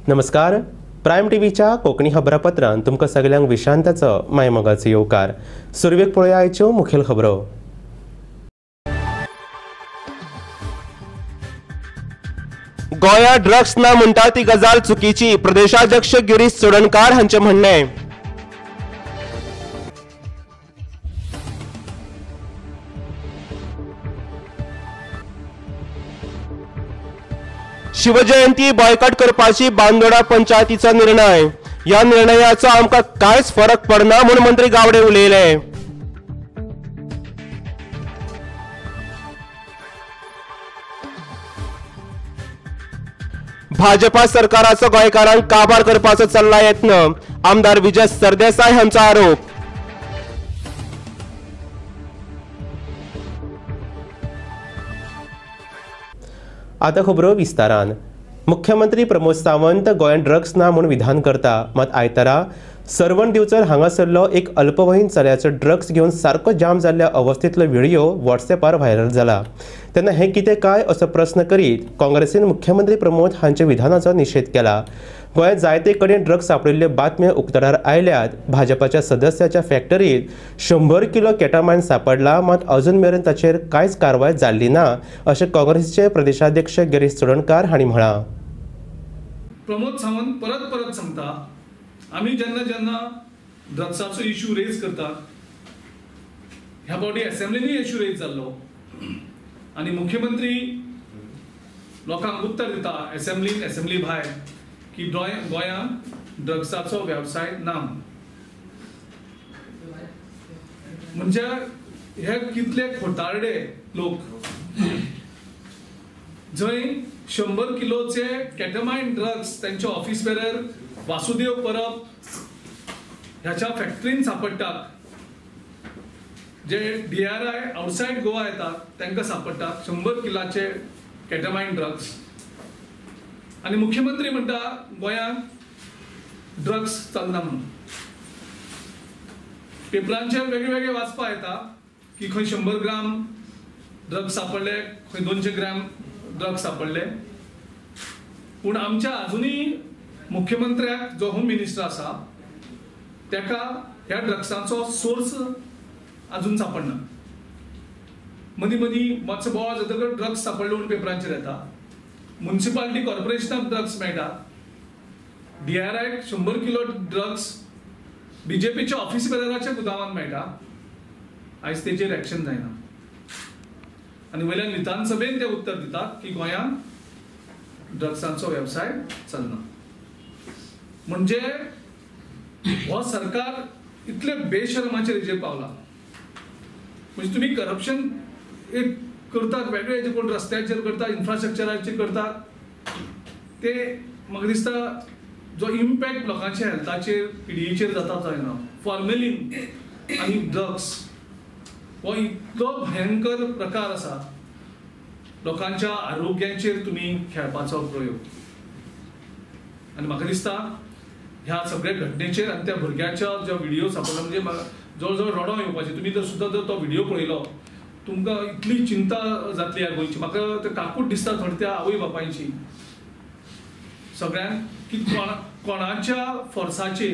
नमस्कार. प्रायम टीव्हीच्या कोंकणी खबरापत्रांत तुमकां सगळ्यांक विशांताचो मायमोगाचो येवकार. सुरवेक पळोवया आयच्यो मुखेल खबरो. गोंयांत ड्रग्स ना म्हणटा ती गजाल चुकीची, प्रदेशाध्यक्ष गिरीश चोडणकार हांचें म्हणणें. शिवजयंती बॉयकॉट करपाची बांदोडा पंचायतीचो निर्णय. ह्या निर्णयाचो आमकां कांयच फरक पडना म्हूण मंत्री गावडे उलयले. भाजपा सरकाराचो गोंयकारांक काबार करपाचो चल्ला यत्न. आमदार विजय सरदेसाय हांचो आरोप. आतां खबरो विस्तारान. मुख्यमंत्री प्रमोद सावंत गोंयांत ड्रग्स ना म्हूण विधान करता, मात आयतारा सरवण दिवचल हांगासरलो एक अल्पवयीन चल्याचो ड्रग्स घेवन सारको जाम जाल्ल्या अवस्थेंतलो व्हिडिओ व्हॉट्सॅपार व्हायरल जाला. तेन्ना हें कितें काय असो प्रस्न करीत काँग्रेसीन मुख्यमंत्री प्रमोद हांच्या विधानाचो निशेध केला. गोंयांत जायते कडेन ड्रग्स सापडिल्ल्यो बातम्यो उक्ताडार आयल्यात. भाजपाच्या सदस्याच्या फॅक्टरीत 100 किलो केटामायन सापडला, मात अजून मेरेन ताचेर कांयच कारवाय जाल्ली ना अशें काँग्रेसीचे प्रदेशाध्यक्ष गिरीश चोडणकार हांणी म्हळां. प्रमोद सावंत परत परत सांगता, आमी जेन्ना जेन्ना ड्रग्साचो इश्यू रेज करतात, ह्या फावटी असेंब्लीनी इश्यू रेज जाल्लो आनी मुख्यमंत्री लोकांक उत्तर दिता असेंब्ली भायर की गोंयांत ड्रग्साचो वेवसाय ना. म्हणजे हे कितले खोटारडे लोक. जंय 100 किलोचे केटामायन ड्रग्स त्यांच्या ऑफिस बेरर वासुदेव परब ह्याच्या फॅक्टरीन सापडटात. जे DRI आउटसाइड गोवा येतात तांकां सापडटात 100 किलाचे केटामायन ड्रग्स. आणि मुख्यमंत्री म्हणटा गोंयांत ड्रग्स चलना म्हणून. पेपरांचेर वेगळे वेगळे वाचपा येता की खंय 100 ग्राम ड्रग्स सापडले, खंय 200 ग्राम ड्रग्स सापडले. पूण आमच्या अजुनूय मुख्यमंत्र्याक जो होम मिनिस्टर आसा तेका ह्या ड्रग्सांचो सोर्स अजून सापडना. मदीं मदीं मातसो बोवाळ जातकच ड्रग्स सापडले म्हणून पेपरांचेर येता. म्युनिसिपालिटी कॉर्पोरेशनाक ड्रग्स मेळटा. DRI 100 किलो ड्रग्स BJPच्या ऑफिस बेरराच्या गुदामांत मेळटा. आयज तेचेर एक्शन जायना. आनी वयल्यान विधानसभेन ते उत्तर दितात की गोंयांत ड्रग्सांचो वेवसाय चलना. म्हणजे हो सरकार इतले बेशर्माचे रेजेर पावला. म्हणजे तुम्ही करप्शन एक करतात वेगळे, जे कोण रस्त्याचेर करतात, इन्फ्रास्ट्रक्चराचेर करतात, ते म्हाका दिसता जो इम्पॅक्ट लोकांच्या हेल्थाचेर पिडीचेर जाता तो जायना. फॉर्मेलिन आनी ड्रग्स हो इतलो भयंकर प्रकार आसा. लोकांच्या आरोग्याचेर तुम्ही खेळपाचो प्रयोग. आनी म्हाका दिसता ह्या सगळ्या घटनेचेर आनी त्या भुरग्याच्या जो व्हिडिओ सापडलो म्हणजे जवळ जवळ रडो येवपाचें. तुम्ही जर सुद्दां जर तो व्हिडिओ पळयलो तुमकां इतली चिंता जातली ह्या गोंयची. म्हाका ते काकूट दिसता थोडी त्या आवय बापायची सगळ्यांक की कोणाच्या फोर्साचेर,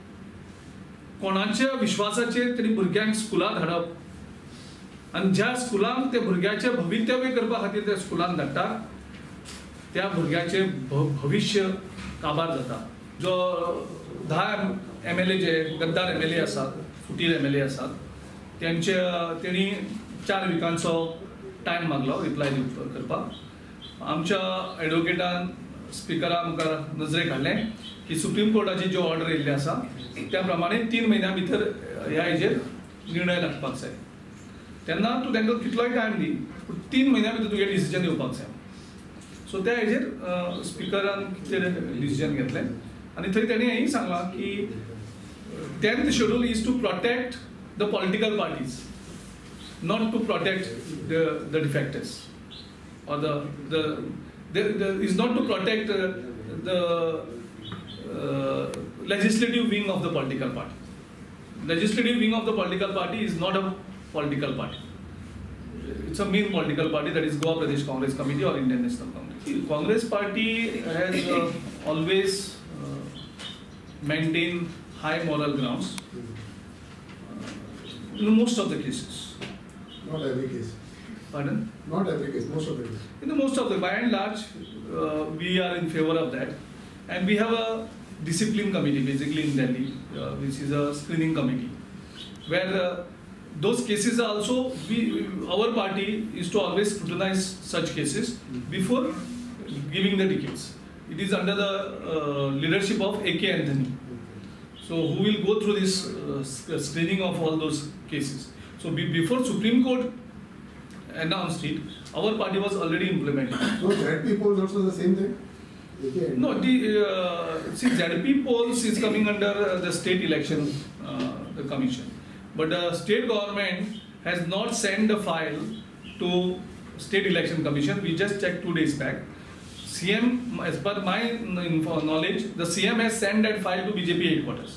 कोणाच्या विश्वासाचेर तरी भुरग्यांक स्कुलांत धाडप आनी ज्या स्कुलांक ते भुरग्याचे भवितव्य करपा खातीर त्या स्कुलांत धाडटात त्या भुरग्याचे भविष्य काबार जाता. जो 10 MLA जे गद्दार MLA आसात, फुटीर MLA आसात, तेणी 4 विकांचो टायम मागलो रिप्लाय करपाक. आमच्या एडवोकेटान स्पिकरान मुखार नजरेक हाडलें की सुप्रीम कोर्टाची जो ऑर्डर येयल्ली आसा त्या प्रमाणे 3 म्हयन्या भितर ह्या हेजेर निर्णय लागपाक जाय. तेन्ना तूं तांकां कितलोय टायम दी, पूण 3 म्हयन्या भितर तुवें डिसिजन येवपाक जाय. सो त्या हेजेर स्पिकरान कितें डिसिजन घेतलें. आनी थंय तेणी हेंय सांगलां की 10th schedule is to protect the political parties, not to protect the defectors or is not to protect the legislative wing of the political party. Legislative wing of the political party is not a political party. it's a main political party, that is Goa Pradesh Congress Committee or Indian National Congress. Congress party has always maintained high moral grounds in most of the cases. Not every case. Pardon? Not every case, most of the cases. In the most of the, by and large, we are in favor of that, and we have a discipline committee basically in Delhi, which is a screening committee, where those cases are also, our party is to always scrutinize such cases before giving the tickets. It is under the leadership of A.K. Anthony. So who will go through this screening of all those cases. So before Supreme Court announced it, our party was already implementing. So ZP polls also the same thing? No, see, ZP polls is coming under the state election the commission. But the state government has not sent the file to state election commission. We just checked 2 days back. CM, as per my knowledge, the CM has sent that file to BJP headquarters.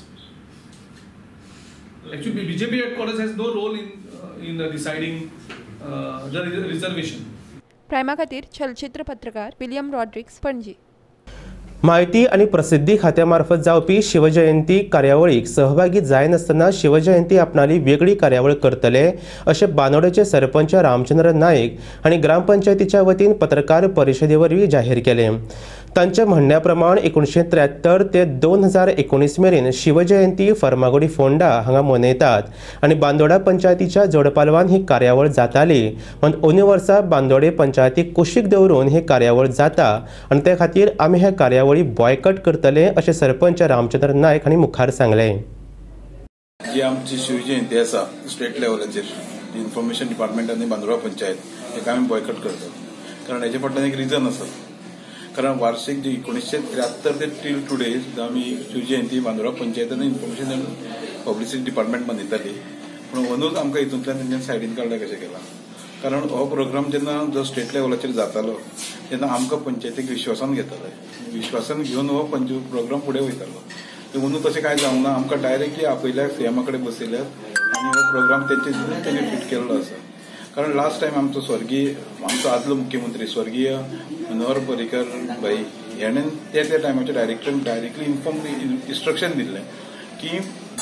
Actually, BJP headquarters has no role in deciding the reservation. प्रायमा खातीर चलचित्र पत्रकार William Rodrigues Panaji. माहिती आणि प्रसिद्धी खात्यामार्फत जावपी शिवजयंती कार्यावळीक सहभागी जाय नासतना शिवजयंती आपणाली वेगळी कार्यावळ करतले अशें बांदोडेचे सरपंच रामचंद्र नाईक हांणी ग्रामपंचायतीच्या वतीन पत्रकार परिशदेवरवीं जाहीर केले. तांच्या म्हणण्या प्रमाण 1973 ते 2019 मेरेन शिवजयंती फर्मागुडी फोंडा हांगा मनयतात आनी बांदोडा पंचायतीच्या जोडपालवान ही कार्यावळ जाताली. पण अंदू वर्सा बांदोडे पंचायतीक कुशीक दवरून ही कार्यावळ जाता आनी ते खातीर आमी हे कार्यावळी बॉयकट करतले अशें सरपंच रामचंद्र नायक हांणी मुखार सांगलें. जी आमची शिवजयंती आसा स्टेट लेवलाचेर इन्फॉर्मेशन डिपार्टमेंट आनी बांदोडा पंचायत हेका आमी बॉयकट करतात. कारण हेचे फाटल्यान एक रिजन आसा. कारण वार्षिक जे 1973 ते टील टुडे आमी शिवजयंती बांदोडा पंचायत आनी इन्फॉर्मेशन आनी पब्लिसिटी डिपार्टमेंट मनयताली. पूण अंदूच आमकां हितूंतल्यान तेंच्यान सायडीन काडलें कशें केलां. कारण हो प्रोग्राम जेन्ना जो स्टेट लेवलाचेर जातालो तेन्ना आमकां पंचायतीक विश्वासान घेताले. विश्वासान घेवन हो प्रोग्राम फुडें वयतालो. अंदू तशें कांय जावंक ना. आमकां डायरेक्टली आपयल्यात, सीएमा कडेन बसयल्यात आनी हो प्रोग्राम तेंच्यांनी फिट केल्लो आसा. कारण लास्ट टायम आमचो आदलो मुख्यमंत्री स्वर्गीय मनोहर पर्रीकर भाई हेणेन त्या टायमाच्या डायरेक्टरान डायरेक्टली इन्स्ट्रक्शन दिल्लें की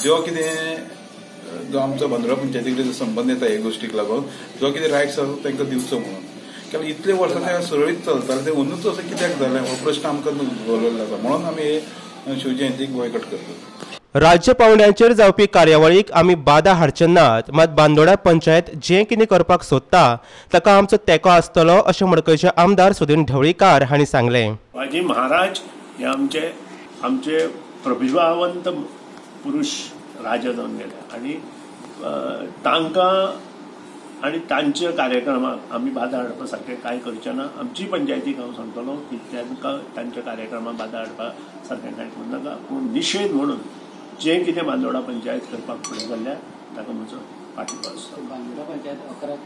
जो आमचो बांदोडा पंचायती कडेन संबंद येता हे गोष्टीक लागून जो कितें रायट्स आसा तांकां दिवचो म्हणून. कारण इतले वर्सां ते सुरळीत चलताले ते अंदूच असो कित्याक जालें हो प्रश्न आमकां दवरलेलो आसा. म्हणून आमी हे शिवजयंतीक बॉयकट करतात. राज्य पावंड्याचेर जावपी कार्यावळीक आमी बाधा हाडचे नात. मात बांदोडा पंचायत जे कितें करपाक सोदता ताका आमचो तेंको आसतलो अशें मडकयचे आमदार सुदीन ढवळीकार हांणी सांगलें. शिवाजी महाराज हे आमचे प्रतिभावंत पुरुष राजा जावन गेले आनी तांकां आनी तांच्या कार्यक्रमाक आमी बाधा हाडपा सारकें कांय करचें ना. आमची पंचायतीक हांव सांगतलो की तांकां तांच्या कार्यक्रमाक बाधा हाडपा सारकें कांय करूं नाका. पूण निशेध म्हणून जे कितें बांदोडा पंचायत करपाक फुडें जाल्ल्या ताका म्हजो पाठिंबो आसता. बांदोडा पंचायत 11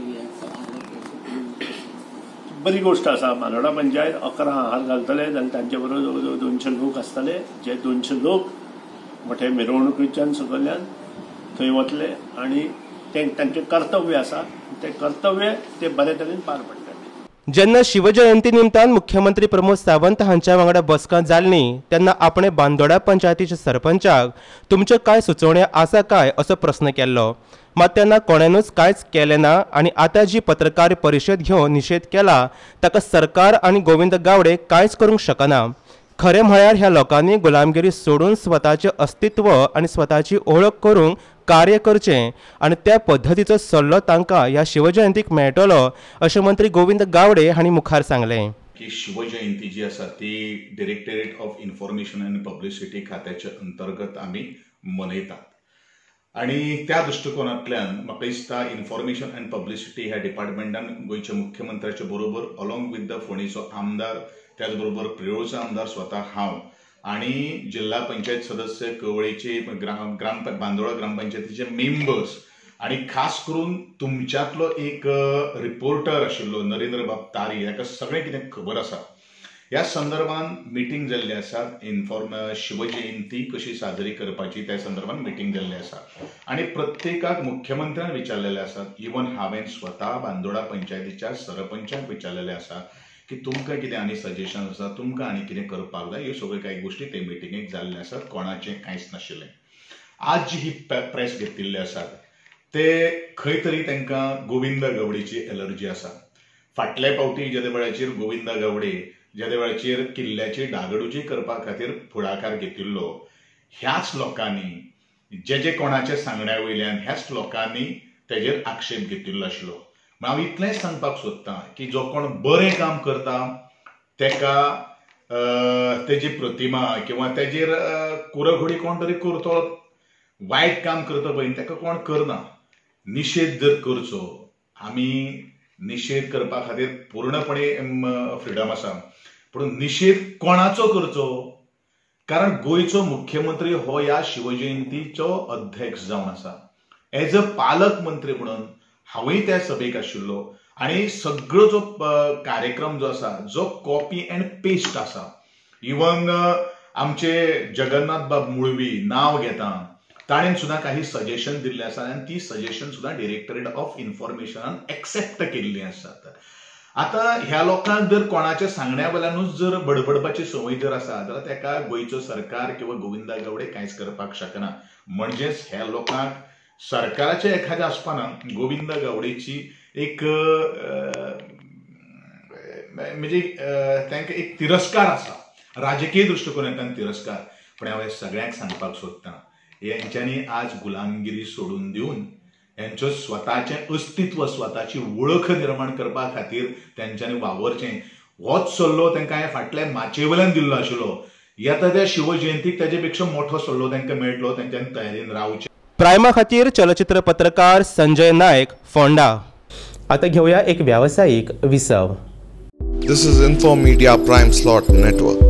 बरी गोष्ट आसा. बांदोडा पंचायत 11 हार घालतले जाल्यार तांचे बरोबर जवळ जवळ 200 लोक आसतले. जे 200 लोक मोठे मिरवणुकीच्यान सकयल्यान थंय वतले आनी तांचें कर्तव्य आसा ते कर्तव्य ते बरे तरेन पार पडटले. जेन्ना शिवजयंती निमतान मुख्यमंत्री प्रमोद सावंत हांच्या वांगडा बसका जाल्ली तेन्ना आपणे बांदोडा पंचायतीच्या सरपंचाक तुमच्यो कांय सुचोवण्यो आसा काय असो प्रस्न केल्लो. मात तेन्ना कोणेनूच कांयच केलें ना आनी आतां जी पत्रकार परिशद घेवन निशेध केला ताका सरकार आनी गोविंद गावडे कांयच करूंक शकना. खरें म्हळ्यार ह्या लोकांनी गुलामगिरी सोडून स्वताचें अस्तित्व आनी स्वताची ओळख करूंक कार्य करचें आनी त्या पद्दतीचो सल्लो तांकां ह्या शिवजयंतीक मेळटलो अशें मंत्री गोविंद गावडे हांणी मुखार सांगलें. की शिवजयंती जी आसा ती डायरेक्टरेट ऑफ इन्फॉर्मेशन आनी पब्लिसिटी खात्याच्या अंतर्गत आमी मनयतात. आनी त्या दृश्टिकोनांतल्यान म्हाका दिसता इन्फॉर्मेशन आनी पब्लिसिटी ह्या डिपार्टमेंटान गोंयच्या मुख्यमंत्र्याच्या बरोबर अलॉंग विथ द फोंडेचो आमदार त्याच बरोबर प्रियोचा आमदार स्वता हांव आणि जिल्हा पंचायत सदस्य कवळेचे बांदोडा ग्रामपंचायतीचे मेंबर्स आणि खास करून तुमच्यातलो एक रिपोर्टर आशिल्लो नरेंद्र बाब तारी हाका सगळें कितें खबर आसा ह्या संदर्भात मिटींग जाल्ली आसा. शिवजयंती कशी साजरी करपाची त्या संदर्भात मिटींग जाल्ली आसा आणि प्रत्येकाक मुख्यमंत्र्यान विचारलेले आसात. इवन हांवें स्वता बांदोडा पंचायतीच्या सरपंचाक विचारलेले आसा की तुमकां कितें आनी सजेशन आसा, तुमकां आनी कितें करपाक जाय, ह्यो सगळ्यो कांय गोश्टी ते मिटिंगेक जाल्ल्यो आसात. कोणाचें कांयच नाशिल्लें. आज जी ही प्रेस घेतिल्ली आसात ते खंय तरी तांकां गोविंद गवडेची एलर्जी आसा. फाटल्या फावटी ज्या वेळाचेर गोविंद गवडे ज्या वेळाचेर किल्ल्याची डागडुजी करपा खातीर फुडाकार घेतिल्लो, ह्याच लोकांनी जे कोणाच्या सांगण्या वयल्यान ह्याच लोकांनी तेजेर आक्षेप घेतिल्लो आशिल्लो. हांव इतलेंच सांगपाक सोदतां की जो कोण बरें काम करता तेका तेजी प्रतिमा किंवा तेजेर कुरघोडी कोण तरी करतो, वायट काम करता पळय तेका कोण करना. निशेध जर करचो, आमी निशेध करपा खातीर पूर्णपणे फ्रीडम आसा, पूण निशेध कोणाचो करचो? कारण गोंयचो मुख्यमंत्री हो ह्या शिवजयंतीचो अध्यक्ष जावन आसा. एज अ पालक मंत्री म्हणून हांवूय त्या सभेक आशिल्लो आणि सगळो जो कार्यक्रम जो आसा जो कॉपी अँड पेस्ट आसा, इवन आमचे जगन्नाथ बाब मुळवी नाव घेता ताणें सुद्दां काही सजेशन दिल्ले आसा आणि ती सजेशन सुद्दां डायरेक्टरेट ऑफ इन्फॉर्मेशनान एक्सेप्ट केल्ली आसात. आता ह्या लोकांक जर कोणाच्या सांगण्या वेल्यानूच जर बडबडपाची संवय जर आसा जाल्यार तेका गोंयचो सरकार किंवा गोविंद गवडे कांयच करपाक शकना. म्हणजेच ह्या लोकांक सरकाराच्या एखाद्या आसपाना गोविंद गवडेची एक म्हणजे तांकां एक तिरस्कार आसा, राजकीय दृश्टिकोनांतल्यान तिरस्कार. पण हांव सगळ्यांक सांगपाक सोदतां यांच्यांनी आज गुलामगिरी सोडून दिवन यांचं स्वताचें अस्तित्व, स्वताची वळख निर्माण करपा खातीर त्यांच्यांनी वावरचें. होच सल्लो तांकां हांवें फाटल्या माचे वयल्यान दिल्लो आशिल्लो. येता त्या शिवजयंतीक तेजे पेक्षा मोठो सल्लो तांकां मेळटलो, तांच्यांनी तयारीन रावचें. प्रायमा खातीर चलचित्र पत्रकार संजय नायक, फोंडा. आता घेऊया एक व्यावसायिक विसव. This is Info Media Prime Slot Network.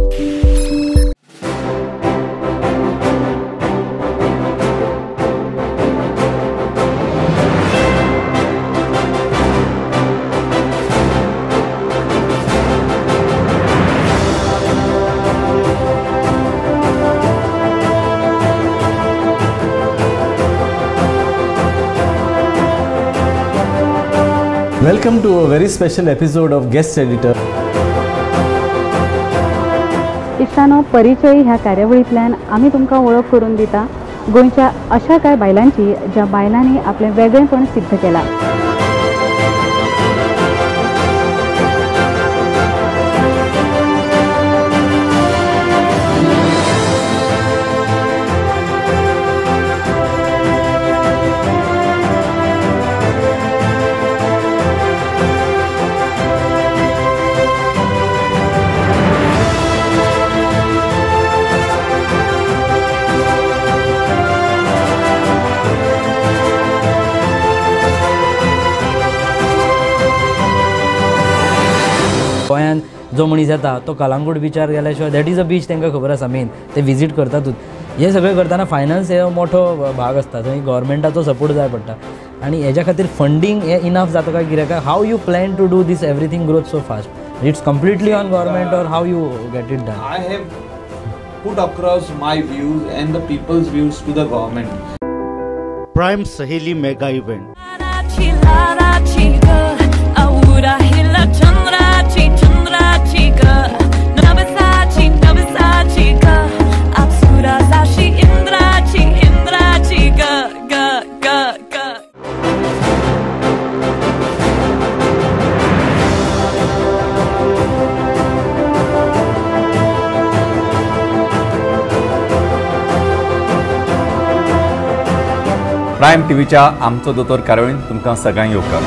Welcome to a very special episode of Guest Editor. इश्टानो, परिचय ह्या कार्यावळींतल्यान आमी तुमकां वळख करून दिता गोंयच्या अशा कांय बायलांची ज्या बायलांनी आपलें वेगळेपण सिद्ध केलां. गोंयांत जो मनीस येता तो कलांगूट बिचार गेल्या शिवाय दॅट इज अ बीच तांकां खबर आसा मेन, ते विजीट करतातूच. हे सगळें करतना फायनान्स हे मोठो भाग आसता, थंय गव्हर्मेंटाचो सपोर्ट जाय पडटा आनी हेज्या खातीर फंडींग हे इनफ जाता काय कित्याक? How you plan to do this everything growth so fast? It's completely on government or how you get it done? I have put across my views and the people's views to the government. Prime Saheli Mega Event. Prime टीव्हीच्या आमचो दोतोर कार्यावळींत तुमकां सगळ्यांक येवकार.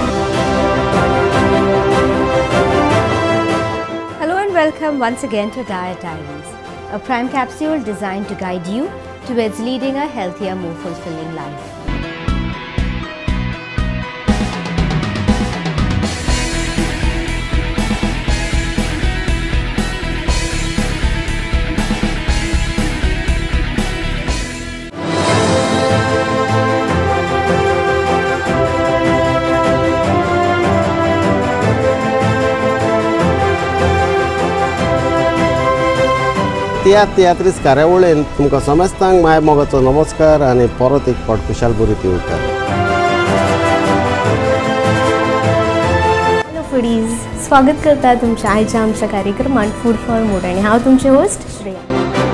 Hello and welcome once again to Diet Diaries, a prime capsule designed to guide you towards leading a healthier, more fulfilling life. तियात्रीस कार्यावळीन तुमकां समेस्तांक माय मोगाचो नमस्कार आनी परत एक फावट खुशाल बरी दिवता. हॅलो फूडीज, स्वागत करता तुमच्या आयच्या आमच्या कार्यक्रमात फूड फॉर मूड आणि हांव तुमचे होस्ट श्रेया.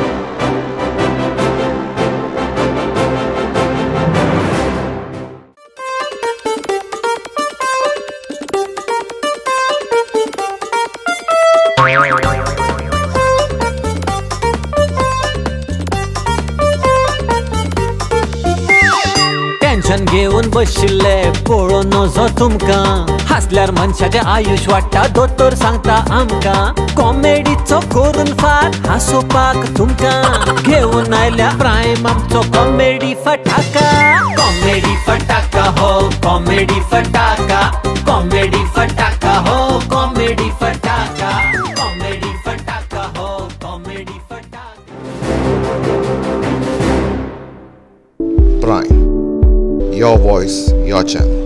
टेन्शन घेऊन बशिल्ले पळोवन नजो तुमकां, हासल्यार मनशाचें आयुश्य वाडटा दोतोर सांगता आमकां. कॉमेडीचो करून फाट हांसोवपाक तुमकां घेऊन आयल्या प्रायम आमचो कॉमेडी फटाका. कॉमेडी फटाका हो कॉमेडी फटाका, कॉमेडी फटाका हो कॉमेडी फटाका, कॉमेडी फटाका हो कॉमेडी फटाका. Prime. Your voice, your channel.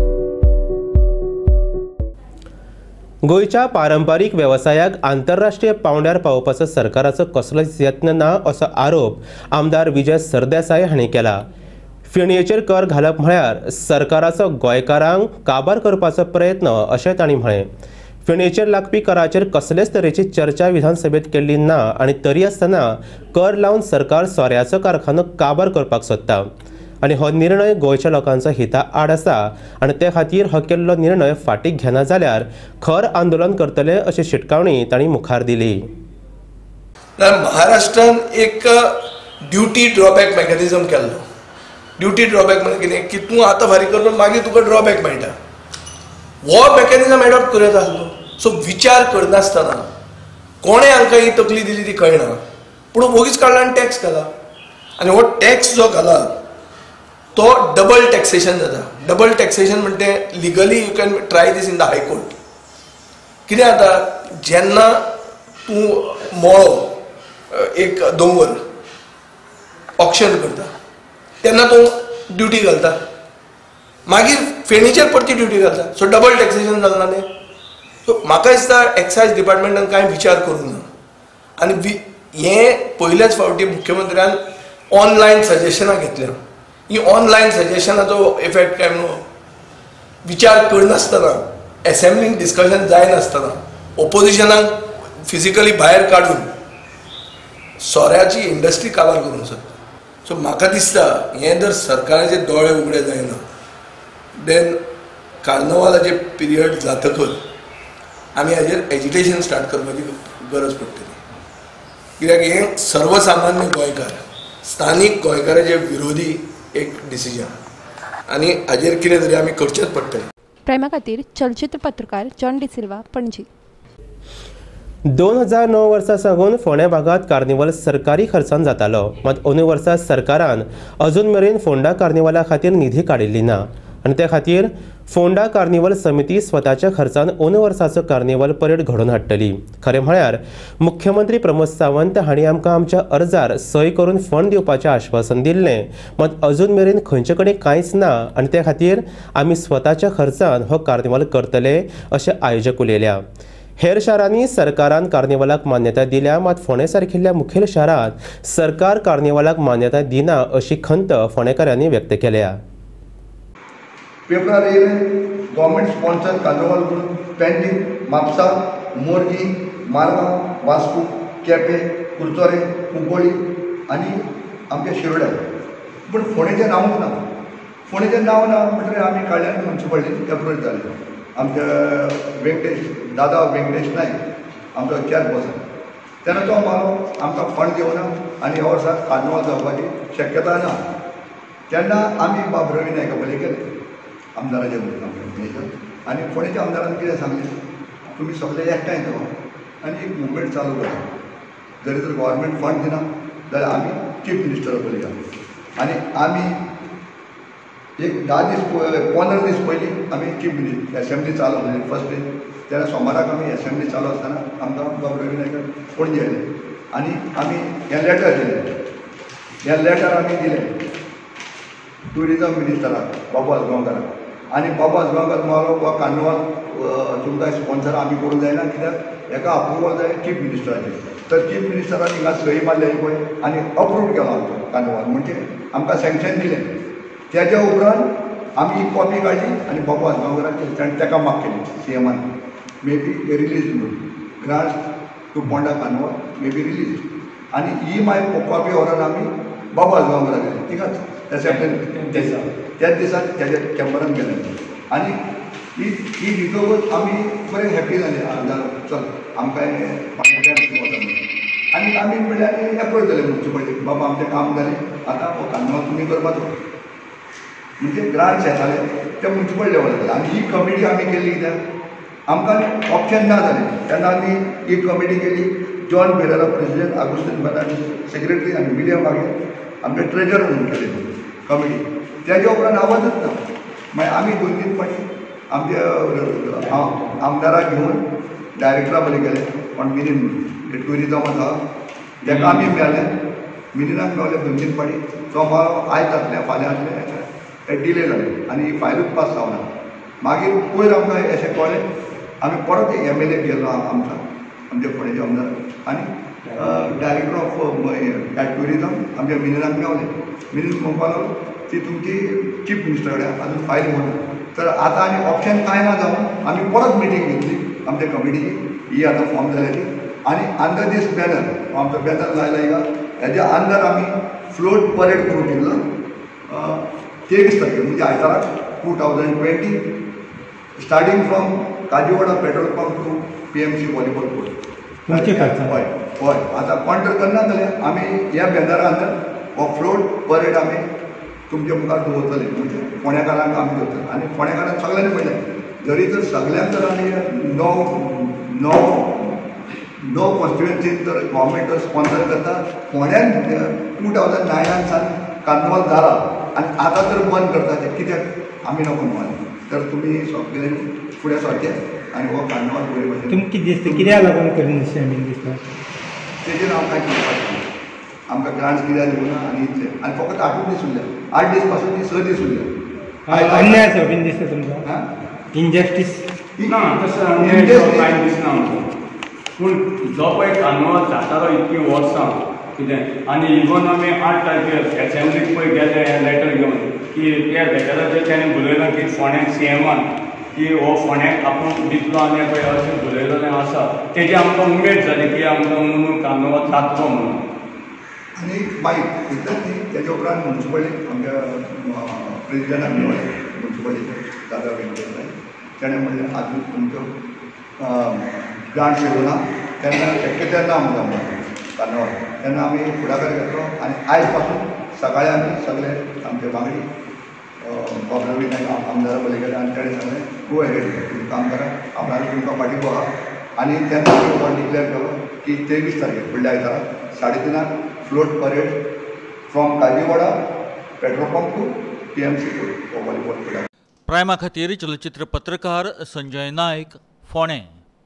गोयच्या पारंपारीक वेवसायाक आंतरराष्ट्रीय पांवड्यार पावोवपाचो सरकाराचो कसलोच यत्न ना असो आरोप आमदार विजय सरदेसाय हांणी केला. फेणयेचेर कर घालप म्हळ्यार सरकाराचो गोंयकारांक काबार करपाचो प्रयत्न अशें तांणी म्हळें. फेणयेचेर लागपी कराचेर कसलेच तरेची चर्चा विधानसभेत केल्ली ना आनी तरी आसतना कर लावन सरकार सोऱ्याचो कारखानो काबार करपाक सोदता आनी हो निर्णय गोंयच्या लोकांचो हिता आड आसा आनी ते खातीर हो केल्लो निर्णय फाटीक घेना जाल्यार खर आंदोलन करतले अशी शिटकावणी तांणी मुखार दिली. महाराष्ट्रात एक ड्युटी ड्रॉबॅक मेकॅनिझम केल्लो. ड्युटी ड्रॉबॅक म्हणजे कितें की तूं आतां फारीक करून मागीर तुका ड्रॉबॅक मेळटा. हो मेकॅनिझम एडॉप्ट करत आसलो. सो विचार करनासतना कोणें हांकां ही तकली दिली ती कळना, पूण वगीच काडला आनी टॅक्स घाला. आनी हो टॅक्स जो घाला तो डबल टॅक्सेशन जाता. डबल टॅक्सेशन म्हणजे legally you can try this in the high court. कितें जाता, जेन्ना तूं मळो एक दोंगर ऑक्शन करता तेन्ना तूं ड्युटी घालता, मागीर फेणीचेर परती ड्युटी घालता. सो डबल टॅक्सेशन जालें ना न्ही. सो म्हाका दिसता एक्सायज डिपार्टमेंटान कांय विचार करूंक ना. आनी हें पयलेच फावटी मुख्यमंत्र्यान ऑनलायन सजेशनां घेतल्या. ही ऑनलायन सजेशनाचो इफेक्ट काय म्हणून विचार करनासतना, एसेंब्लीन डिस्कशन जायनासतना ओपोजिशनाक फिजिकली भायर काडून सोऱ्याची इंडस्ट्री काबार करूंक सोदता. सो म्हाका दिसता हें जर सरकाराचे दोळे उगडे जायना देन कार्नवालाचे पिरियड जातकच आमी हाजेर एजिटेशन स्टार्ट करपाची गरज पडटली. कित्याक हें सर्वसामान्य गोंयकार, स्थानीक गोंयकाराचे विरोधी एक डिसिजन आनी हाजेर कितें तरी आमी करचेच पडटलें. प्रायमा खातीर चलचित्र पत्रकार जॉन डिसिल्वा, पणजी. 2009 वर्सा साकून फोंड्या भागात कार्निवल सरकारी खर्चान जातालो, मात अंदू वर्सा सरकारान अजून मेरेन फोंडा कार्निवला खातीर निधी काडिल्ली ना आनी ते खातीर फोंडा कार्निवल समिती स्वताच्या खर्चान अंदू वर्साचो कार्निवल परेड घडोवन हाडटली. खरें म्हळ्यार मुख्यमंत्री प्रमोद सावंत हांणी आमकां आमच्या अर्जार सय करून फंड दिवपाचें आश्वासन दिल्लें, मात अजून मेरेन खंयचे कडेन कांयच ना आनी ते खातीर आमी स्वताच्या खर्चान हो कार्निवल करतले अशें आयोजक उलयल्या. हेर शारांनी सरकारान कार्निवलाक मान्यताय दिल्या, मात फोंडे सारकिल्ल्या मुखेल शारांत सरकार कार्निवलाक मान्यताय दिना अशी खंत फोंडेकारांनी व्यक्त केल्या. पेपरार येयलें गव्हर्मेंट स्पॉन्सर कार्निवल म्हणून पेडणें, म्हापसा, मोरजी, मारगांव, वास्को, केपें, कुरचोरे, कुंकोळी आनी आमच्या शिरोड्या. पूण फोंडेचें नांवूच ना. फोंडेचें नांव ना म्हणटकीर आमी काळ्यान म्युनिसिपालिटीन एप्रोच जाले. आमच्या दादा वेंकटेश नायक आमचो चेअरपर्सन, तेन्ना तो मारो आमकां फंड दिवना आनी ह्या वर्सा कार्निवल जावपाची शक्यताय ना. तेन्ना आमी बाब रवी नायका कडेन गेले आमदाराचे आनी फोंडेच्या आमदारान कितें सांगलें, तुमी सगळे एकठांय जावा आनी एक मुवमेंट चालू करा. जरी तर गव्हर्मेंट फंड दिना जाल्यार आमी चीफ मिनिस्टरा कडेन या. आनी आमी एक 10 दीस 15 दीस पयलीं आमी चीफ मिनिस्टर एसेंब्ली चालू आसली फर्स्ट डे. तेन्ना सोमाराक आमी एसेंब्ली चालू आसतना आमकां बाब रवी नायकाक पणजे येयले आनी आमी हें लेटर दिलें. हें लेटर आमी दिलें टुरिजम मिनिस्टराक बाबू आजगांवकाराक आनी बाबा आसगांवकार मारो वा कार्निवाल तुमकां स्पॉन्सर आमी करूंक जायना, कित्याक हेका अप्रुवल जाय चीफ मिनिस्टराचें. तर चीफ मिनिस्टरान हिंगा सही मारली पळय आनी अप्रूव केलो आमचो कार्निवाल, म्हणजे आमकां सँक्शन दिलें. तेज्या उपरांत आमी ही कॉपी काडली आनी बाबा आसगांवकाराक ताणें ताका माग केली CMान मे बी रिलीज म्हणून grants to Ponda carnival may be release. आनी ही मागीर कॉपी व्हरून आमी बाबा आसगांवकाराक गेले. तिकाच त्याच दिसाक तेज्या चॅम्बरान गेले आनी ही भितरूच आमी बरे हॅप्पी जाले. चल आमकां आनी आमी म्हणल्यार एप्रोच जाले म्युनिसिपालिटी, बाबा आमचें काम जालें, आतां हो कार्निवाल तुमी करपाचो. म्हणजे ग्रांट्स येताले ते म्युनिसिपल लेवल जाले. आनी ही कमिटी आमी केल्ली कित्याक आमकां ऑप्शन ना जालें तेन्ना आमी ही कमिटी केली. John Ferreira president, Augustine Benardi secretary आनी विलियम मागीर आमचे ट्रेजरर म्हणून केले कमिटी. तेज्या उपरांत आवाजच ना. मागीर आमी 2-3 फावटी आमचे आमदाराक घेवन डायरेक्टरा बरें गेले, पण मिनीन ट्युरिजम आसा ताका आमी मेळ्ळे, मिनिनाक मेळ्ळे 2-3 फावटी. तो मारो आयज जातलें फाल्यां जातलें ते डिले जालें आनी ही फायलूच पास जावना. मागीर पयर आमकां अशें कळ्ळें, आमी परत MLA गेलो आमचे फोंडेचे आमदार आनी डायरेक्टर ऑफ ट्युरिजम आमच्या मिनिनाक मेळ्ळे. मिनीन म्हणपाक लागलो ती तुमची चीफ मिनिस्टर कडेन अजून फायल म्हणून. तर आतां आनी ऑप्शन कांय ना जावन आमी परत मिटींग घेतली आमच्या कमिटीची, ही आतां फॉर्म जाल्याची. आनी अंडर दीस बॅनर आमचो बॅनर लायला हिंगा, हेज्या अंडर आमी फ्लोट परेड करून दिल्लो 23 तारखेक म्हणजे आयताराक 2020 starting from Kajiwada petrol pump to PMC volleyball court. हय हय आतां कोण तर करना जाल्यार आमी ह्या बॅनरा अंडर हो फ्लोट परेड आमी तुमच्या मुखार दवरतले, म्हणजे फोंडेकारांक आमी दवरतले. आनी फोंडेकारांक सगळ्यांनी पळयलें, जरी तर सगळ्यांक जर आमी नो कॉन्स्टिट्युएन्सीन जर गव्हर्मेंट स्पॉन्सर करता, फोंड्यान 2009 सावन कार्निवाल जाला आनी आतां तर बंद करता ते कित्याक आमी नको म्हणून. तर तुमी सगळे फुडें सरचे आनी हो कार्निवाल बरे भशेन. तुमकां कितें दिसता कित्याक लागून करीन अशें दिसता? तेजेर हांव कांय चिंतपाचें ना. आमकां ग्रांट्स कित्याक दिवना आनी इतलें. आनी फकत 8 दीस उरले, 8 दीस पासून ती 6 दीस उरले. अन्याय असो बीन दिसता तुमकां? इनजस्टीस ना तसं कांय दिसना आमकां. पूण जो पळय कार्निवाल जातालो इतकी वर्सां कितें आनी इवन आमी 8 तारखेर एसेंब्लीक पळय गेले लेटर घेवन की त्या लेटराचेर ताणें बरयलां की फोंड्याक CMान की हो फोंड्याक आपूण दितलो आनी पळय अशें बरयलेलें आसा. तेजी आमकां उमेद जाली की आमकां म्हणून कार्निवाल जातलो म्हणून. आनी मागीर इतलेंच न्ही, तेज्या उपरांत म्युनिसिपालिटी आमच्या प्रेसिडेंटाक मेळ्ळे म्युनिसिपालिटीचे दादा वेंकटेश, ताणें म्हणलें आजून तुमचो ग्रांट्स येवना तेन्ना शक्य तेन्ना आमकां कार्निवाल. तेन्ना आमी फुडाकार घेतलो आनी आयज पासून सकाळीं आमी सगळे आमचे वांगडी कॉर्नरी आमदारा बरे गेले आनी ताणें सांगलें गो हेड तुमी काम करा, आमदार तुमकां फाटीं आहा. आनी तेन्ना आमी हो डिक्लेअर केलो की 23 तारखेर फुडल्या आयताराक 3:30 float parade from Kajiwada petrol pump to PMC court volleyball court. प्रायमा खातीर चलचित्र पत्रकार संजय नायक, फोंडें.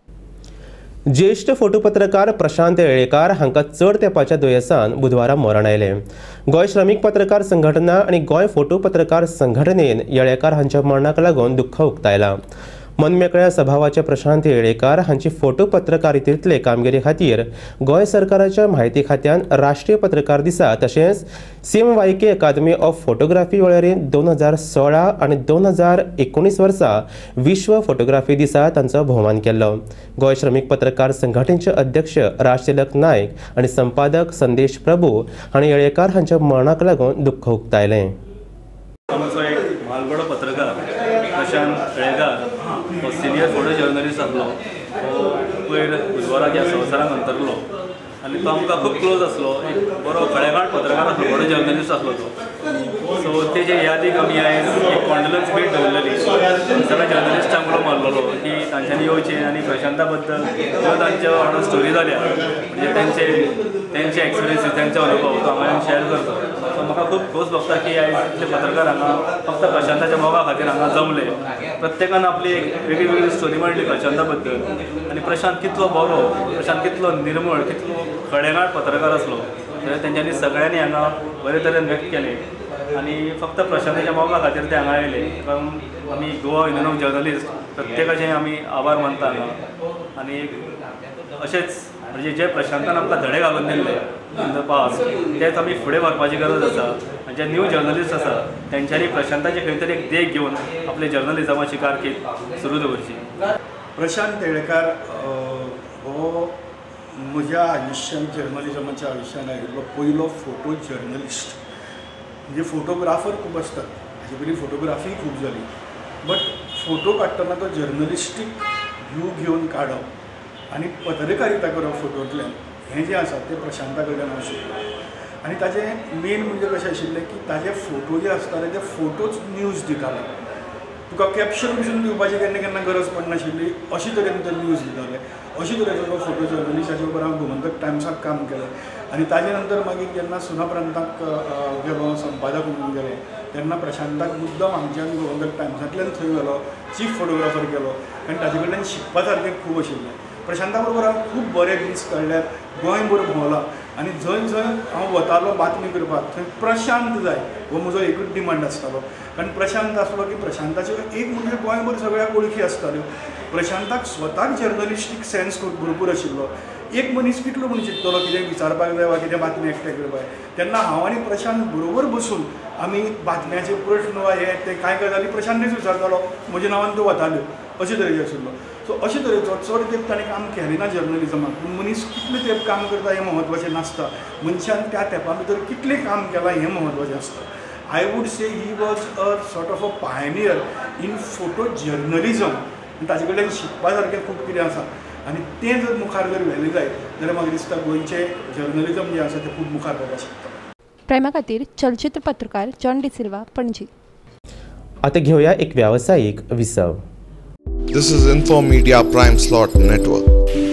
ज्येष्ठ फोटो पत्रकार प्रशांत येळेकार हांकां चड तेंपाच्या दुयेंसान बुधवारा मरण आयलें. गोंय श्रमीक पत्रकार संघटना आनी गोंय फोटो पत्रकार संघटनेन येळेकार हांच्या मरणाक लागून दुख्ख उक्तायलां. मनमेकळ्या स्वभावाचे प्रशांत येळेकार हांची फोटो पत्रकारितेंतले कामगिरी खातीर गोंय सरकाराच्या म्हायती खात्यान राष्ट्रीय पत्रकार दिसा तशेंच CMYK अकादमी ऑफ फोटोग्राफी वळेरेंत 2016 आनी 2019 वर्सा विश्व फोटोग्राफी दिसा तांचो भोवमान केल्लो. गोंय श्रमीक पत्रकार संघटनेचे अध्यक्ष राजतिलक नायक आनी संपादक संदेश प्रभू हांणी येळेकार हांच्या मरणाक लागून दुख्ख उक्तायलें. आमचो एक म्हालगडो पत्रकार प्रशांत येळेकार हो सिनियर फोटो जर्नलिस्ट आसलो. तो पयर बुधवाराक ह्या संवसाराक अंतरलो आनी तो आमकां खूब क्लोज आसलो. एक बरो खळेगांठ पत्रकार आसलो, फोटो जर्नलिस्ट आसलो तो. सो तेजे यादीक आमी आयज एक कॉन्डोलन्स मीट दवरलेली. सगळ्या जर्नलिस्टांक उलो मारलेलो की तांच्यांनी येवचें आनी प्रशांता बद्दल ज्यो तांच्यो वांगडा स्टोरी जाल्या म्हणजे तेंचे एक्सपिरियन्सीस, तेंचे अनुभव तो हांगा शेअर करता. सो म्हाका खूब खोस भोगता की आयज इतले पत्रकार हांगा फक्त प्रशांताच्या मोगा खातीर हांगा जमले. प्रत्येकान आपली एक वेगळी वेगळी स्टोरी मांडली प्रशांता बद्दल. आनी प्रशांत कितलो बरो, प्रशांत कितलो निर्मळ, कितलो खळेगांठ पत्रकार आसलो. तेंच्यांनी सगळ्यांनी हांगा बरे तरेन व्यक्त केलें. आनी फक्त प्रशांताच्या मोगा खातीर ते हांगा आयले, कारण आमी गोवा युनियन ऑफ जर्नलिस्ट प्रत्येकाचे आमी आभार मानता हांगा. आनी अशेंच म्हणजे जे प्रशांतान आमकां धडे घालून दिल्ले इन द पास्ट तेच आमी फुडें व्हरपाची गरज आसा. जे न्यू जर्नलिस्ट आसा तेंच्यांनी प्रशांताचे खंय तरी एक देख घेवन आपले जर्नलिजमाची कारकीर्द सुरू दवरची. प्रशांत तेळेकार हो म्हज्या आयुश्यान जर्नलिजमाच्या आयुश्यान आयिल्लो पयलो फोटो जर्नलिस्ट. म्हणजे फोटोग्राफर खूब आसतात, हाजे पयलीं फोटोग्राफी खूब जाली, बट फोटो काडटना तो जर्नलिस्टीक व्यू घेवन काडप आनी पत्रकारिता करप फोटोंतल्यान हें जें आसा तें प्रशांता कडल्यान हांव शिकलो. आनी ताजें मेन म्हणजे कशें आशिल्लें की ताजे फोटो जे आसताले ते फोटोच न्यूज दिताले. तुका कॅप्शन पसून दिवपाची केन्ना केन्ना गरज पडनाशिल्ली, अशे तरेन तो न्यूज दिताले. अशे तरेचो तो फोटो जर्नलिस्ट, हाचे बरोबर हांव गोमंतक टायम्साक काम केलें. आनी ताजे नंतर मागीर जेन्ना सुना प्रांताक गेलो, संपादक म्हणून गेलो, तेन्ना प्रशांताक मुद्दम आमच्यान गोमंतक टायम्सांतल्यान थंय गेलो, चीफ फोटोग्राफर केलो आनी ताजे कडल्यान शिकपा सारकें खूब आशिल्लें. प्रशांता बरोबर हांव खूब बरे दीस काडल्यात, गोंयभर भोंवला आनी जंय जंय हांव वतालो बातमी करपाक थंय प्रशांत जाय हो म्हजो एकूच डिमांड आसतालो. कारण प्रशांत आसलो की प्रशांताच्यो एक म्हणजे गोंयभर सगळ्याक वळखी आसताल्यो. प्रशांताक स्वताक जर्नलिस्टीक सेन्स भरपूर आशिल्लो. एक मनीस कितलो म्हूण चिंतलो कितें विचारपाक जाय वा कितें बातमी एकठांय करपाक, तेन्ना हांव आनी प्रशांत बरोबर बसून आमी बातम्याचे प्रश्न वा हे ते कांय गजाली प्रशांतूच विचारतालो, म्हज्या नांवान त्यो वताल्यो, अशे तरेचे आशिल्लो. सो अशे तरेचो चड तेंप ताणें काम केलें ना जर्नलिजमाक, पूण मनीस कितले तेंप काम करता हें म्हत्वाचें नासता, मनशान त्या तेंपा भितर कितलें काम केलां हें म्हत्वाचें आसता. I would say he was a sort of a pioneer in photo journalism. ताजे कडल्यान शिकपा सारकें खूब कितें आसा आनी तें जर मुखार जर व्हेलें जायत जाल्यार म्हाका दिसता गोंयचें जर्नलिजम जें आसा तें खूब मुखार वचपाक शकता. प्रायमा खातीर चलचित्र पत्रकार जॉन डिसिल्वा, पणजी. आता घेऊया एक व्यावसायिक विसव. This is Info Media Prime Slot Network.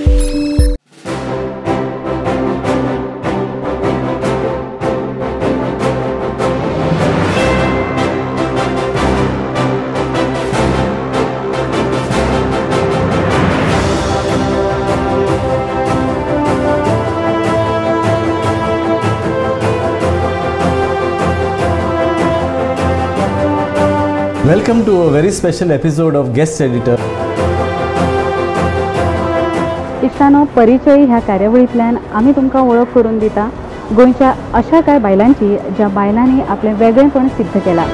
Welcome to a very special episode of Guest Editor. इश्टानो, परिचय ह्या कार्यावळींतल्यान आमी तुमकां वळख करून दिता गोंयच्या अशा कांय बायलांची ज्या बायलांनी आपलें वेगळेपण सिद्ध केलां.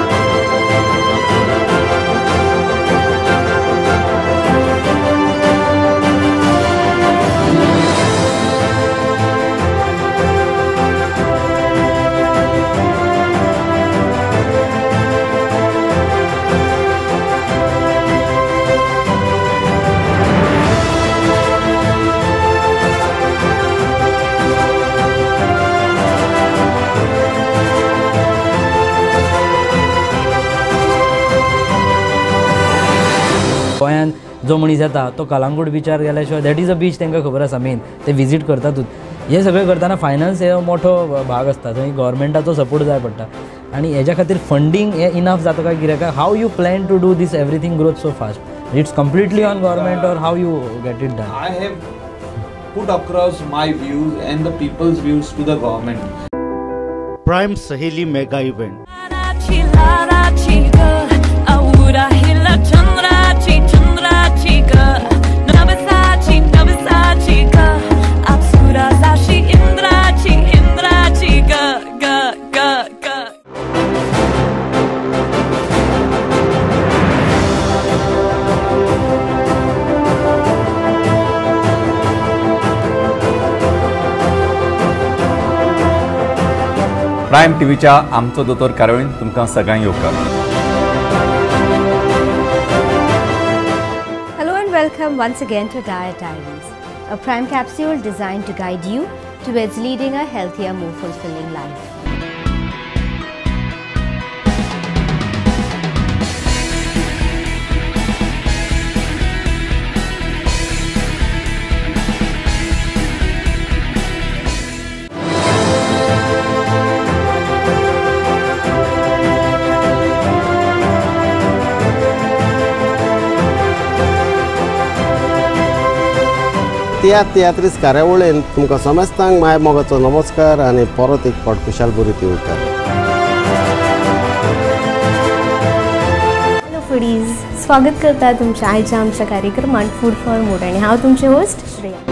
गोंयान जो मनीस येता तो कलांगूट बिचार गेल्या शिवाय दॅट इज अ बीच तांकां खबर आसा मेन ते विजीट करतातूच. हे सगळें करतना फायनान्स हे मोठो भाग आसता, थंय गव्हर्मेंटाचो सपोर्ट जाय पडटा आनी हेज्या खातीर फंडींग हे इनफ जाता काय कित्याक how you plan to do this everything growth so fast? It's completely on government or how you get it done? I have put across my views and the people's views to the government. Prime Saheli Mega Event. Prime टीव्हीच्या आमचो दोतोर कार्यावळीन तुमकां सगळ्यांक येवकार. Hello and welcome once again to Diet Diaries, a prime capsule designed to guide you towards leading a healthier, more fulfilling life. तियात्रीस कार्यावळीन तुमकां समेस्तांक माय मोगाचो नमस्कार आनी परत एक फावट खुशालबुरी दिवकार. स्वागत करता तुमच्या आयच्या आमच्या कार्यक्रमात फूड फॉर मूड आणि हांव तुमचे होस्ट श्रेया.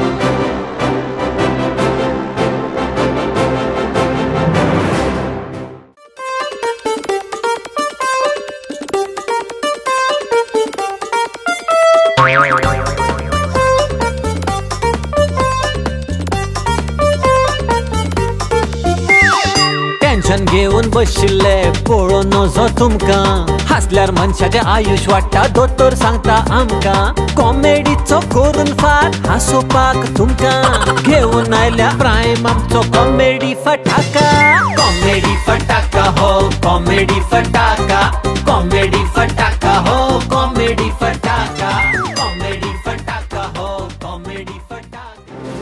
टेन्शन घेऊन बशिल्ले पळोवन नजो तुमकां हसल्यार मनशाचें आयुष वाडटा दोतोर सांगता आमकां कॉमेडीचो करून फाट हांसोवपाक तुमकां घेऊन आयल्या प्रायम आमचो कॉमेडी फटाका. कॉमेडी फटाका हो कॉमेडी फटाका, कॉमेडी फटाका हो कॉमेडी फटाका, कॉमेडी फटाका हो कॉमेडी फटाका.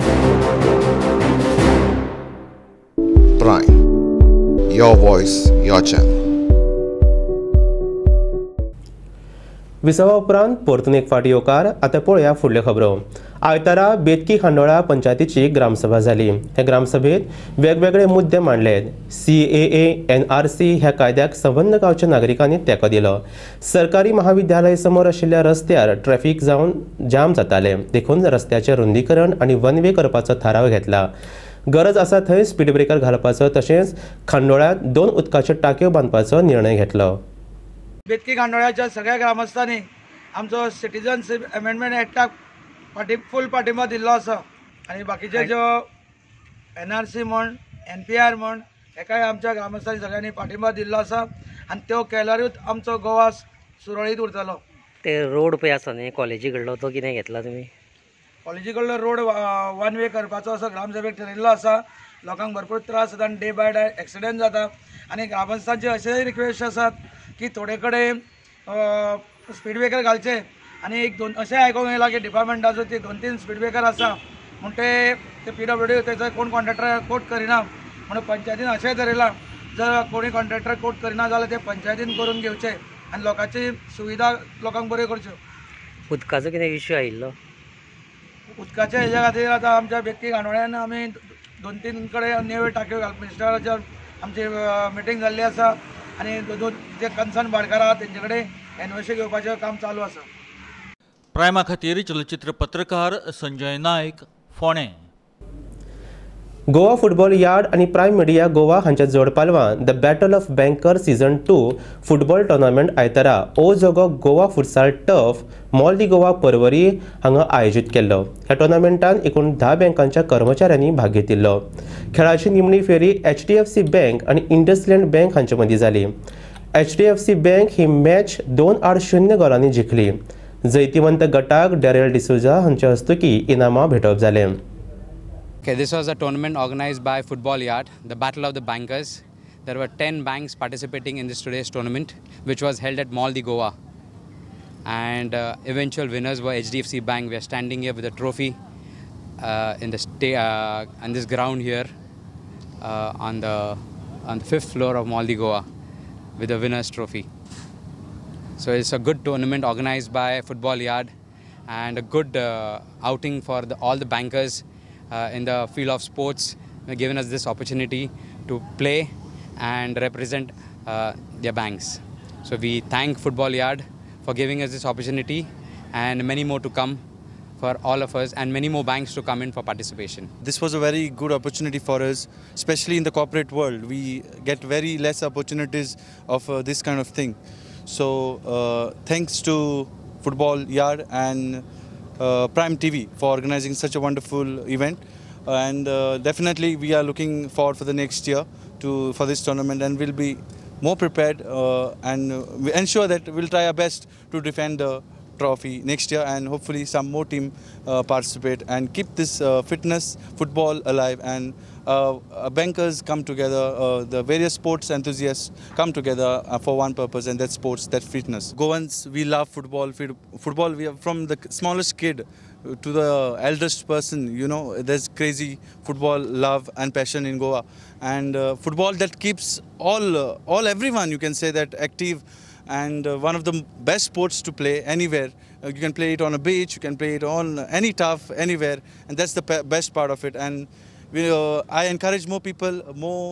Prime. Your voice, your channel. विसावा उपरांत परतून एक फावटी येवकार. आतां पळोवया फुडल्यो खबरो. आयतारा बेतकी खांडोळा पंचायतीची ग्रामसभा जाली. हे ग्रामसभेत वेगवेगळे मुद्दे मांडले. CAA, NRC ह्या कायद्याक संबंध गांवच्या नागरिकांनी तेंको दिलो. सरकारी महाविद्यालय समोर आशिल्ल्या रस्त्यार ट्रॅफिक जाम जाताले. देखून रस्त्याचें रुंदीकरण आनी वन वे करपाचो थाराव घेतला. गरज आसा थंय स्पीड ब्रेकर घालपाचो तशेंच खांडोळ्यांत 2 उदकाच्यो टांक्यो बांदपाचो निर्णय घेतलो. बेतकी खांडोळ्याच्या सगळ्या ग्रामस्थांनी आमचो सिटीजनशीप अमेंडमेंट एक्टाक फूल पाठिंबा दिल्लो आसा आनी बाकीचे ज्यो NRC म्हण NPR म्हण हेकाय आमच्या ग्रामस्थांनी सगळ्यांनी पाठिंबा दिल्लो आसा आनी त्यो केल्यारूच आमचो गोवा सुरळीत उरतलो. ते रोड पळय आसा न्ही कॉलेजी कडलो तो कितें घेतला तुमी? कॉलेजी कडलो रोड वन वे करपाचो असो ग्रामसभेक ठरयल्लो आसा. लोकांक भरपूर त्रास जाता आनी डे बाय डे एक्सिडेंट जाता आनी ग्रामस्थांचे अशेय रिक्वेस्ट आसात की थोडे कडेन स्पीड ब्रेकर घालचे आनी एक दोन अशें आयकूंक येयलां की डिपार्टमेंटाचो ते 2-3 स्पीड ब्रेकर आसा म्हूण ते PWD थंयसर कोण कॉन्ट्रॅक्टर कोट करिना म्हणून पंचायतीन अशेंय ठरयलां जर कोणी कॉन्ट्रॅक्टर कोट करिना जाल्यार ते पंचायतीन करून घेवचे आनी लोकांची सुविधा लोकांक बऱ्यो करच्यो. उदकाचो कितें इश्यू आयिल्लो? उदकाच्या हेच्या खातीर आतां आमच्या बेतकी खांडोळ्यान आमी 2-3 कडेन नेव्यो टांक्यो मिनिस्टराच्या आमची मिटींग जाल्ली आसा आनी जे कन्सर्न भाटकार आहा तेंचे कडेन एनओसी घेवपाचें काम चालू आसा. प्रायमा खातीर चलचित्र पत्रकार संजय नायक, फोंडे. गोवा फुटबॉल यार्ड आणि प्रायम मिडिया गोवा हांच्या जोड पालवान the battle of banker season 2 football tournament आयतारा ओ जोगो Goa futsal turf mall the Goa Porvorim हांगा आयोजीत केल्लो. ह्या टुर्नामेंटान एकूण 10 बँकांच्या कर्मचाऱ्यांनी भाग घेतिल्लो. खेळाची निमणी फेरी HDFC बँक आणि इंडसलँड बँक हांचे मदीं जाली. HDFC बँक ही मॅच 2-0 गोलांनी जिखली. जैतिवंत गटाक डॅरेल डिसोजा हांच्या हस्तुकी इनामां भेटप जालें. Okay, this was a tournament organized by Football Yard, the Battle of the Bankers. There were 10 banks participating in this today's tournament, which was held at Mall di Goa. And eventual winners were HDFC Bank. We are standing here with a trophy in this ground here on the 5th floor of Mall di Goa with the winners trophy. So it's a good tournament organized by Football Yard and a good outing for all the bankers in the field of sports. They've given us this opportunity to play and represent their banks. So we thank Football Yard for giving us this opportunity and many more to come for all of us and many more banks to come in for participation. This was a very good opportunity for us, especially in the corporate world. We get very less opportunities of this kind of thing. So thanks to Football Yard and Prime TV for organizing such a wonderful event, and definitely we are looking forward for the next year for this tournament, and we'll be more prepared and we ensure that we'll try our best to defend the trophy next year, and hopefully some more team participate and keep this fitness football alive, and bankers come together, the various sports enthusiasts come together for one purpose, and that's sports, that's fitness. Goans, we love football. Football, we are from the smallest kid to the eldest person, you know, there's crazy football love and passion in Goa, and football that keeps everyone, you can say that, active, and one of the best sports to play anywhere. You can play it on a beach, you can play it on any turf, anywhere, and that's the best part of it. And I encourage more people, more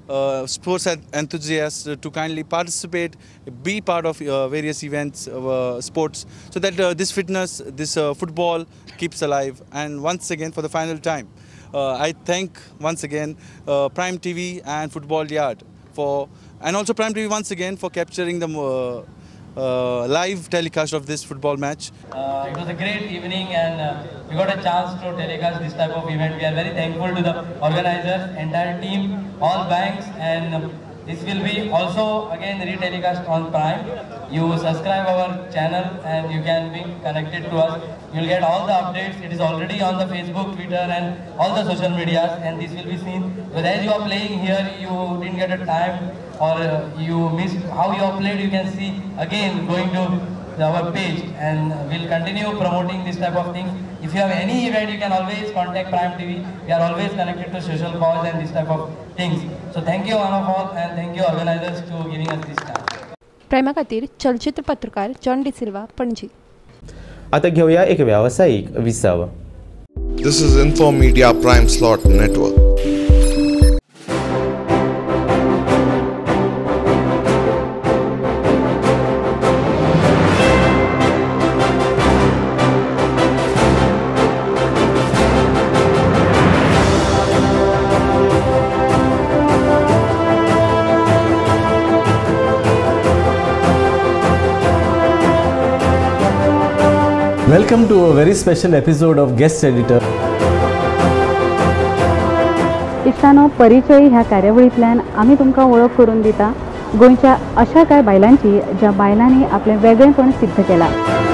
sports enthusiasts to kindly participate, be part of various events, sports, so that this fitness, this football keeps alive. And once again, for the final time, I thank once again Prime TV and Football Yard and also Prime TV once again for capturing the live telecast of this football match. It was a great evening, and we got a chance to telecast this type of event. We are very thankful to the organizers, entire team, all banks, and this will be also again retelecast on Prime. You subscribe our channel and you can be connected to us. You will get all the updates. It is already on the Facebook, Twitter and all the social medias, and this will be seen. But as you are playing here, you didn't get a time or you missed how you are played, you can see again going to our page, and we'll continue promoting this type of things. If you have any event, you can always contact Prime TV. We are always connected to social cause and this type of things. So thank you one of all, and thank you organizers to giving us this time. प्रायमा खातीर चलचित्र पत्रकार John de Silva, Panaji. आता घेऊया एक व्यावसायिक विसाव. This is Info Media Prime Slot Network. Welcome to a very special episode of Guest Editor. इश्टानो, परिचय ह्या कार्यावळींतल्यान आमी तुमकां वळख करून दिता गोंयच्या अशा कांय बायलांची ज्या बायलांनी आपलें वेगळेपण सिद्ध केलां.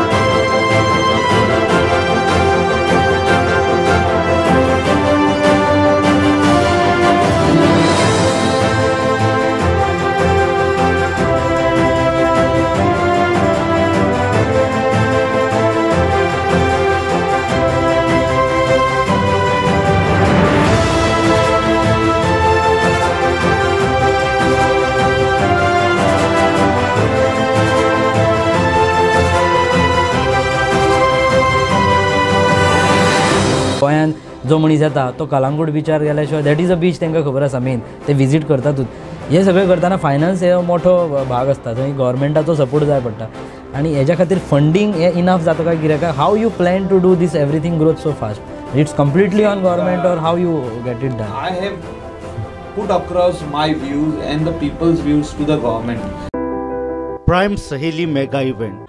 गोंयांत जो मनीस येता तो कलांगूट बिचार गेल्या शिवाय दॅट इज अ बीच तांकां खबर आसा मेन ते विजीट करतातूच. हे सगळें करतना फायनान्स हे मोठो भाग आसता, थंय गव्हर्मेंटाचो सपोर्ट जाय पडटा आनी हेज्या खातीर फंडींग हे इनफ जाता काय कित्याक how you plan to do this everything growth so fast? It's completely on government or how you get it done? I have put across my views and the people's views to the government. Prime Saheli Mega Event.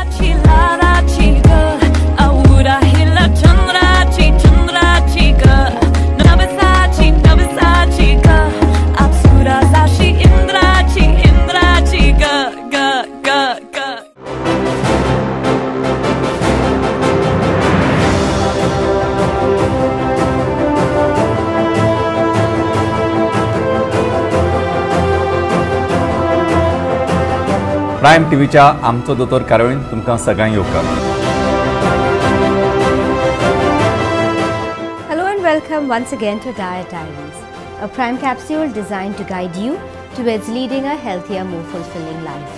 Prime टीव्हीच्या आमचो दोतोर कार्यावळीन तुमकां सगळ्यांक येवकार. Hello and welcome once again to Diet Diaries, a prime capsule designed to guide you towards leading a healthier, more fulfilling life.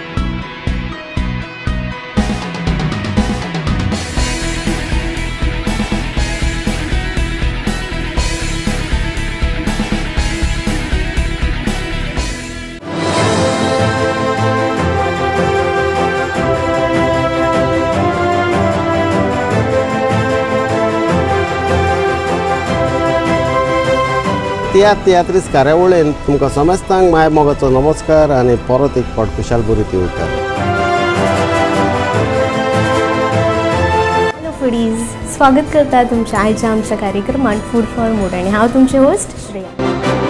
तियात्रीस कार्यावळीन तुमकां समेस्तांक माय मोगाचो नमस्कार आनी परत एक फावट खुशाल बरी तिवकार. हॅलो फूडीज, स्वागत करता तुमच्या आयच्या आमच्या कार्यक्रमात फूड फॉर मूड आणि हांव तुमचे होस्ट श्रेया.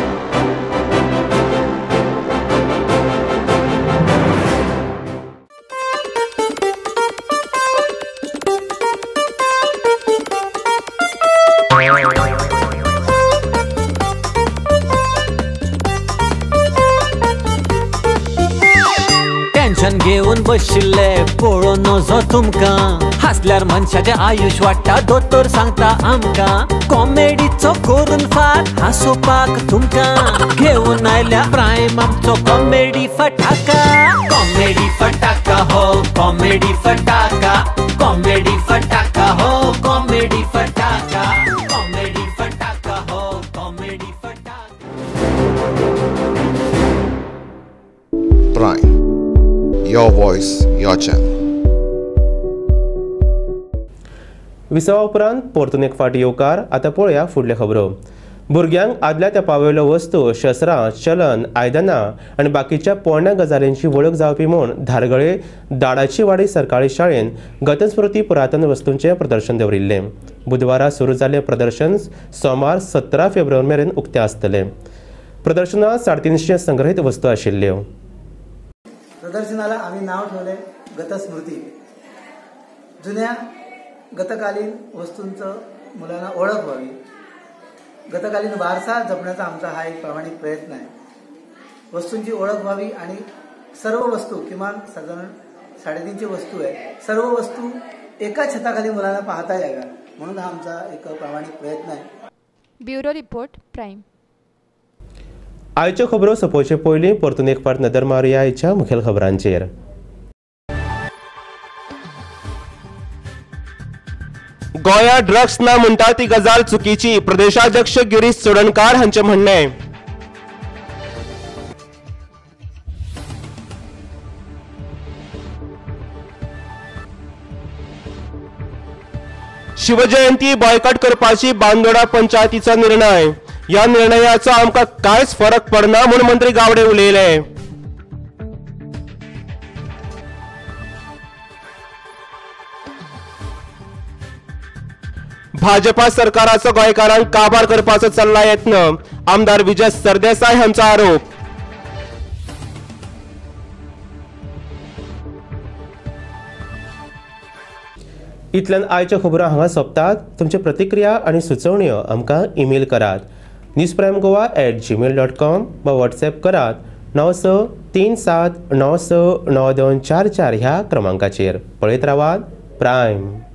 टेन्शन घेऊन बशिल्ले पळोवन नजो तुमकां हसल्यार मनशाचें आयुश्य वाडटा दोतोर सांगता आमकां कॉमेडीचो करून फार हांसोवपाक तुमकां घेऊन आयल्या प्रायम आमचो कॉमेडी फटाका. कॉमेडी फटाका हो कॉमेडी फटाका, कॉमेडी फटाका हो कॉमेडी फटाका, कॉमेडी फटाका हो कॉमेडी फटाका. your voice, your channel. विसवा उपरांत परतून एक फावटी येवकार. आतां पळोवया फुडल्यो खबरो. भुरग्यांक आदल्या तेंपावेल्यो वस्तू, शस्त्रां, चलन, आयदनां आनी बाकीच्या पोरण्या गजालींची वळख जावपी म्हूण धारगळे दाडाची वाडी सरकारी शाळेन गतस्मृती पुरातन वस्तूंचें प्रदर्शन दवरिल्लें. बुधवारा सुरू जाल्लें प्रदर्शन सोमार 17 फेब्रुवारी मेरेन उक्तें आसतलें. प्रदर्शनात 350 संग्रहीत वस्तू आशिल्ल्यो. प्रदर्शनाला आम्ही नाव ठेवले गतस्मृती. जुन्या गतकालीन वस्तूंचं मुलांना ओळख व्हावी, गतकालीन वारसा जपण्याचा आमचा हा एक प्रामाणिक प्रयत्न आहे. वस्तूंची ओळख व्हावी आणि सर्व वस्तू, किमान साधारण 350 वस्तू आहे, सर्व वस्तू एका छताखाली मुलांना पाहता याव्या म्हणून हा आमचा एक प्रामाणिक प्रयत्न आहे. Bureau report prime. आयच्यो खबरो सोंपोवचे पयलीं परतून एक फावट नदर मारुया आयच्या मुखेल खबरांचेर. गोंयांत ड्रग्स ना म्हणटा ती गजाल चुकीची, प्रदेशाध्यक्ष गिरीश चोडणकार हांचें म्हणणें. शिवजयंती बॉयकॉट करपाची बांदोडा पंचायतीचो निर्णय. ह्या निर्णयाचो आमकां कांयच फरक पडना म्हूण मंत्री गावडे उलयले. भाजपा सरकाराचो गोंयकारांक काबार करपाचो चल्ला यत्न. आमदार विजय सरदेसाय हांचो आरोप. इतल्यान आयच्यो खबरो हांगा सोंपतात. तुमचे प्रतिक्रिया आनी सुचोवण्यो आमकां ईमेल करात. newsprimegoa@gmail.com वा व्हॉट्सॲप करात 9637969244 ह्या क्रमांकाचेर. पळयत रावात प्रायम.